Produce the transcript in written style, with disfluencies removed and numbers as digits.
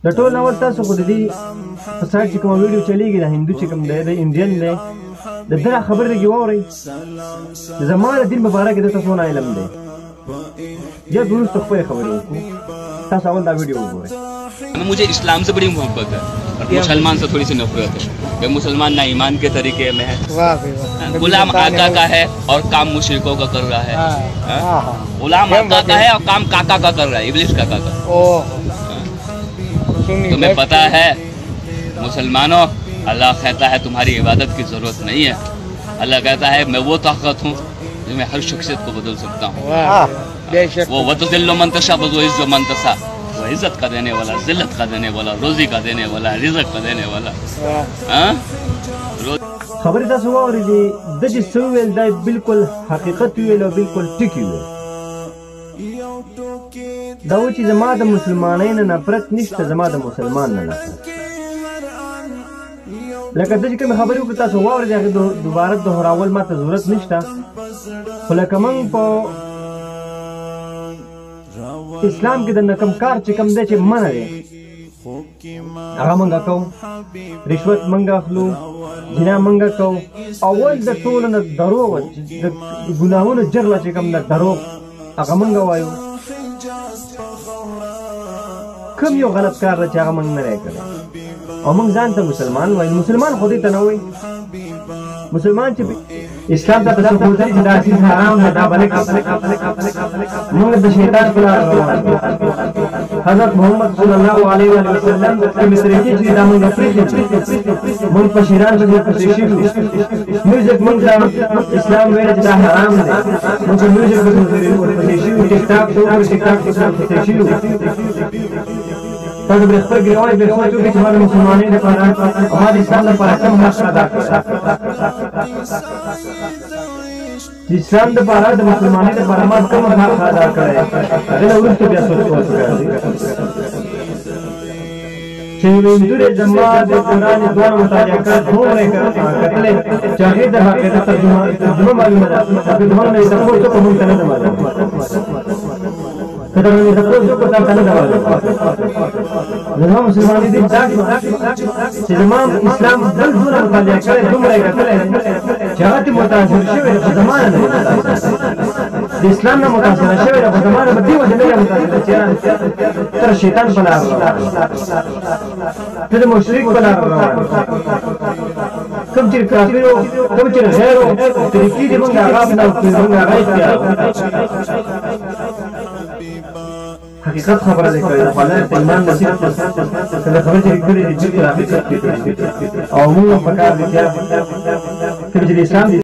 د ټول ناول تاسو خو د دې په سایټ چې کومه ویډیو چلیږي د هندو چې کوم دی د انډین دی د ده خبرې لږې واورئ زما د دین مبارک د تاسو نه علم دی یا درست خپلې خبرې وکړو تاسو اول دا ویډیو وګورئ मुझे इस्लाम से बड़ी मोहब्बत है और मुसलमान से थोड़ी सी नफरत है कि मुसलमान ना ईमान के तरीके में है, गुलाम आका का है और काम मुशरिकों का कर रहा है, गुलाम आका का है और काम काका का कर रहा है, इब्लिस काका का। तुम्हें पता है मुसलमानों, अल्लाह कहता है तुम्हारी इबादत की जरूरत नहीं है, अल्लाह कहता है मैं वो ताकत हूँ जो मैं हर शख्सियत को बदल सकता हूँ। वो वतुदिल्लु मन तशा वतुइज़्ज़ु मन तशा, वो इज्जत का देने वाला, जिल्लत का देने वाला, रोजी का देने वाला, रिज़्क़ का देने वाला। خبرې تاسو واورېدې ده چې څه وویل دا بالکل حقیقت وویل او بالکل ټیک وویل دا و چې زما د مسلمانۍ نه نفرت نشته زما د مسلمان نه نفرت لکه ده چې کومې خبرې وکړې تاسو واورېدې هغې دوباره دوهراول ما ته ضرورت نشته خو لکه موږ په اسلام کې د نکم کار چې کوم دی چې منع دی هغه موږ کوو رشوت موږ اخلو جنا موږ کوو اول د ټولو نه دروغ د ګناهونو جرله چې کوم د دروغ هغه موږ وایو کوم یو غلط کار دی چې هغه موږ نه دی کړی او موږ ځان ته مسلمان وایو مسلمان خو دې ته نه وایي مسلمان چې اسلام ته تاسو کوتري چې دا سیس حرام ده دا بلک موږ د شیطان په لار روان حضرت محمد صلی الله علیه و سلم کوم طریقې چې دا موږ پرېږدو موږ په شیران کې پسې شو میوزیک موږ اسلام ویل چې دا حرام ده موږ میوزیک په پسې شو ټیک ټاک په پسې شو تاسو به خپل ګرځوي به خپل چې د مسلمانانو لپاره او د اسلام لپاره کوم حق ادا کړی اسلام د لپاره د مسلمانانو لپاره ما کوم حق ادا کړی دا ورته بیا څه وکړي چې وینځره جما د قران دوه مطالعه کړ دوه کړل چې هغه د حقیقت ترجمه معلومه ده چې دوه نه تاسو ته کوم څه نه معلومه کله نو تاسو کو تاسو نه راوړل نو مسلمانان دې چې زمام اسلام بل ډول مطالعه کړي دومره کړل چې هغه متاثر شوی د زمانه نه د اسلام نه متاثر شوی د زمانه په دی وجه نه متاثر چې تر شیطان په لار ته مشرک په لار کوم چې کافرو کوم چې غیرو طریقې دې موږ هغه نه موږ هغه حقیقت خبره ده کوي خدای ته ایمان نصیب کړي خبره چې کړي دي چې حقیقت او موږ په کار دي چې اسلام